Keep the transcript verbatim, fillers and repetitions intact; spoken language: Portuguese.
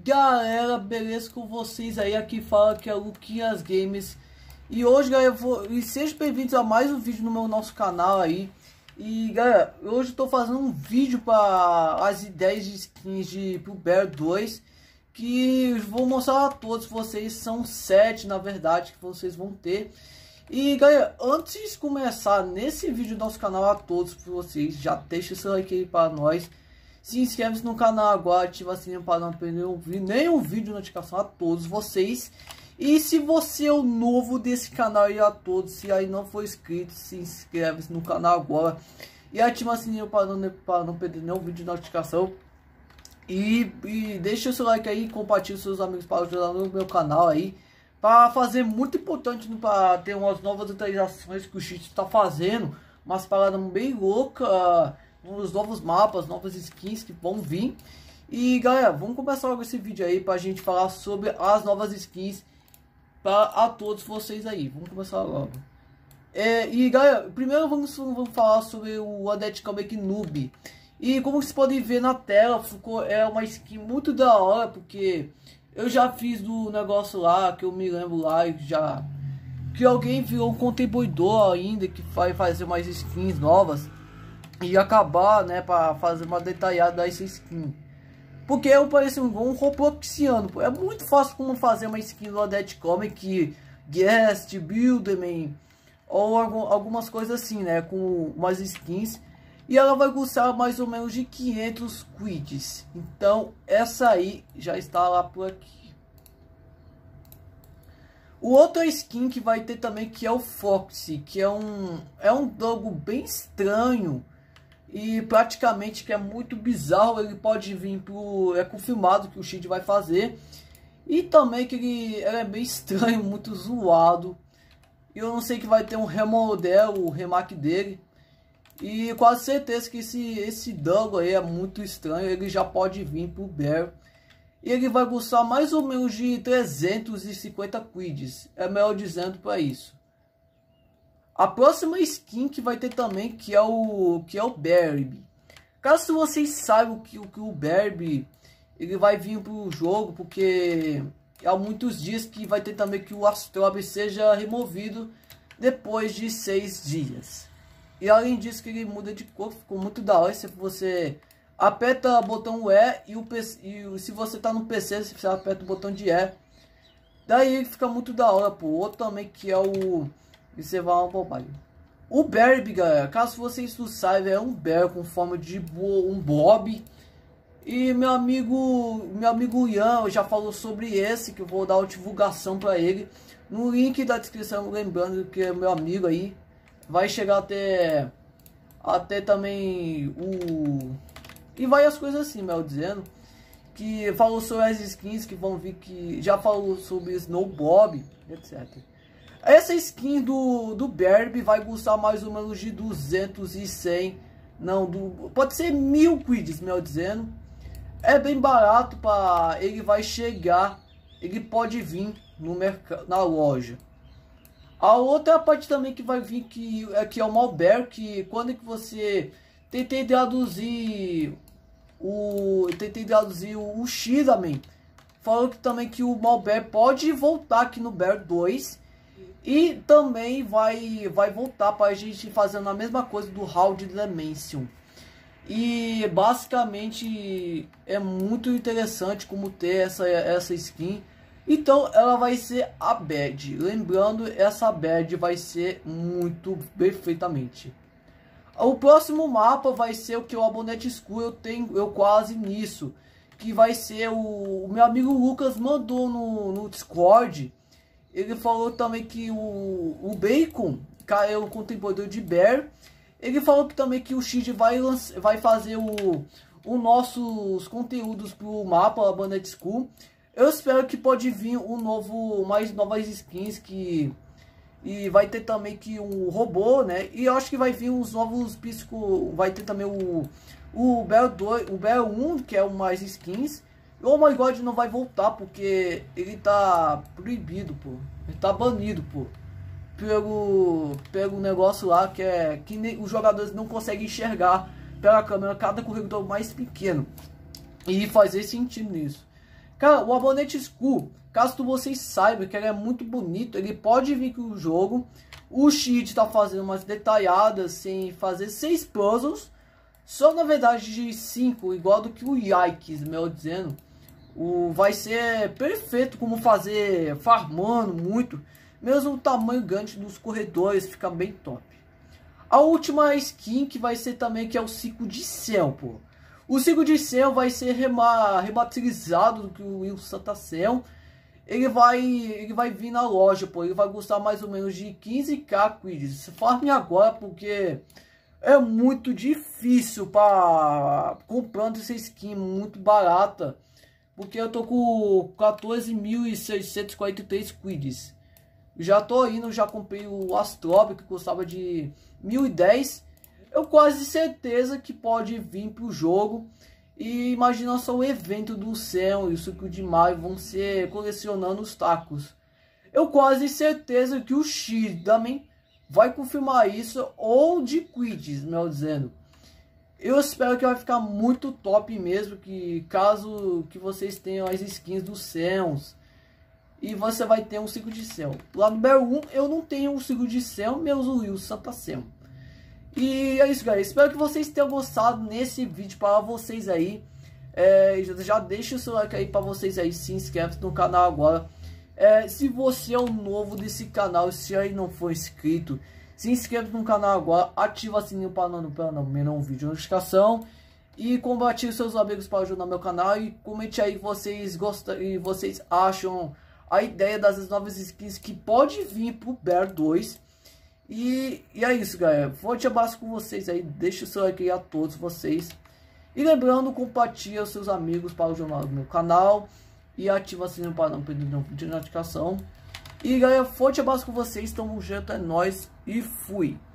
Galera, beleza com vocês aí? Aqui fala que é o Luquinhas Games. E hoje, galera, eu vou... E sejam bem-vindos a mais um vídeo no meu nosso canal aí. E, galera, hoje eu tô fazendo um vídeo para as ideias de skins de pro Bear dois. Que eu vou mostrar a todos vocês. São sete, na verdade, que vocês vão ter. E, galera, antes de começar nesse vídeo do nosso canal, a todos vocês, já deixa o seu like aí para nós. Se inscreve no canal agora, ativa o sininho para não perder nenhum vídeo de notificação a todos vocês. E se você é o novo desse canal aí a todos, se aí não for inscrito, se inscreve no canal agora. E ativa o sininho para não, para não perder nenhum vídeo de notificação. E, e deixa o seu like aí, compartilhe com seus amigos para ajudar no meu canal aí. Para fazer muito importante, para ter umas novas atualizações que o Cheat está fazendo. Umas paradas bem loucas. Uns novos mapas, novas skins que vão vir. E galera, vamos começar logo esse vídeo aí pra gente falar sobre as novas skins para a todos vocês aí. Vamos começar logo. É, e galera, primeiro vamos, vamos falar sobre o Undead Comic Noob. E como vocês podem ver na tela, ficou, é uma skin muito da hora, porque eu já fiz do negócio lá, que eu me lembro lá, já que alguém virou um contribuidor ainda, que vai fazer mais skins novas. E acabar, né, para fazer uma detalhada dessa skin. Porque eu pareço um, um Robloxiano. É muito fácil como fazer uma skin do Undead Comic, Guest, Builderman, ou algumas coisas assim, né, com umas skins. E ela vai custar mais ou menos de quinhentos quids. Então, essa aí já está lá por aqui. O outro skin que vai ter também, que é o Foxy, que é um, é um logo bem estranho. E praticamente que é muito bizarro. Ele pode vir pro... É confirmado que o Cheat vai fazer. E também que ele, ele é bem estranho, muito zoado. E eu não sei que vai ter um remodel, o remake dele. E quase certeza que esse, esse Dango aí é muito estranho. Ele já pode vir pro Bear. E ele vai custar mais ou menos de trezentos e cinquenta quids. É melhor dizendo para isso. A próxima skin que vai ter também, que é o que é o Barbie. Caso vocês saibam que, que o Barbie ele vai vir pro jogo, porque há muitos dias que vai ter também que o Astrobe seja removido depois de seis dias. E além disso que ele muda de cor, ficou muito da hora. Se você aperta o botão E e, o P C, e se você tá no P C, você aperta o botão de E. Daí ele fica muito da hora, pô. Outro também que é o... E você vai uma bobagem. O Barbie, galera, caso vocês não saibam, é um bear com forma de bo um bob. E meu amigo, meu amigo Ian já falou sobre esse, que eu vou dar uma divulgação para ele no link da descrição, lembrando que é meu amigo aí. Vai chegar até até também o e vai as coisas assim, meu dizendo que falou sobre as skins que vão vir, que já falou sobre Snow Bob, etcétera. Essa skin do, do Barbie vai custar mais ou menos de duzentos e cem, não, do, pode ser mil quids, melhor dizendo. É bem barato, para ele vai chegar, ele pode vir no mercado, na loja. A outra parte também que vai vir, que é, que é o Malbear, que quando é que você tentei traduzir o tentei traduzir o, o X-Men, falou que também que o Malbear pode voltar aqui no Bear dois. E também vai, vai voltar para a gente fazendo a mesma coisa do Hall de Dimension. E basicamente é muito interessante como ter essa, essa skin. Então ela vai ser a badge. Lembrando, essa badge vai ser muito perfeitamente. O próximo mapa vai ser o que o Abonete Escuro, eu tenho eu quase nisso. Que vai ser o, o meu amigo Lucas mandou no, no Discord. Ele falou também que o, o Bacon, que é o contribuidor de Bear, ele falou que também que o Cheat vai, vai fazer o, o nossos conteúdos pro mapa Bandit School. Eu espero que pode vir um novo, mais novas skins, que e vai ter também que um robô, né? E eu acho que vai vir uns novos pisco, vai ter também o o Bear dois, o Bear um, que é o mais skins. O Oh My God não vai voltar, porque ele tá proibido, pô. Ele tá banido, pô. Pelo, pelo negócio lá que é que nem, os jogadores não conseguem enxergar pela câmera cada corredor mais pequeno. E fazer sentido nisso. Cara, o Abonete Skull, caso vocês saibam que ele é muito bonito, ele pode vir com o jogo. O cheat tá fazendo umas detalhadas sem fazer seis puzzles. Só na verdade de cinco, igual do que o Yikes, melhor dizendo. O, vai ser perfeito como fazer farmando muito. Mesmo o tamanho grande dos corredores fica bem top. A última skin que vai ser também que é o Ciclo de Céu, pô. O Ciclo de Céu vai ser rema, remasterizado do que o Will Santa Céu. Ele vai, ele vai vir na loja, pô. Ele vai custar mais ou menos de quinze k quids. Farme agora porque é muito difícil para comprando essa skin muito barata. Porque eu tô com quatorze mil seiscentos e quarenta e três quids. Já tô indo, já comprei o Astrobe que custava de mil e dez. Eu quase certeza que pode vir pro jogo. E imagina só o evento do céu e o Ciclo de Maio vão ser colecionando os tacos. Eu quase certeza que o X também vai confirmar isso, ou de quids, melhor dizendo. Eu espero que vai ficar muito top mesmo, que caso que vocês tenham as skins dos céus. E você vai ter um Ciclo de Céu. Lá no Bear um eu não tenho um Ciclo de Céu, meus Will Santa Céu. E é isso, galera. Espero que vocês tenham gostado nesse vídeo para vocês aí. É, já deixa o seu like aí para vocês aí. Se inscreve no canal agora. É, se você é o novo desse canal, se aí não for inscrito, se inscreve no canal agora. Ativa o sininho para não perder nenhum vídeo de notificação. E compartilhe seus amigos para ajudar meu canal. E comente aí vocês gostam e vocês acham a ideia das novas skins que pode vir pro Bear dois. E, e é isso, galera. Forte abraço com vocês aí. Deixa o seu like aí a todos vocês. E lembrando, compartilha os seus amigos para o jornal do meu canal. E ativa o sininho para não perder nenhum vídeo de notificação. E galera, forte abraço com vocês. Tamo junto, é nóis. E fui.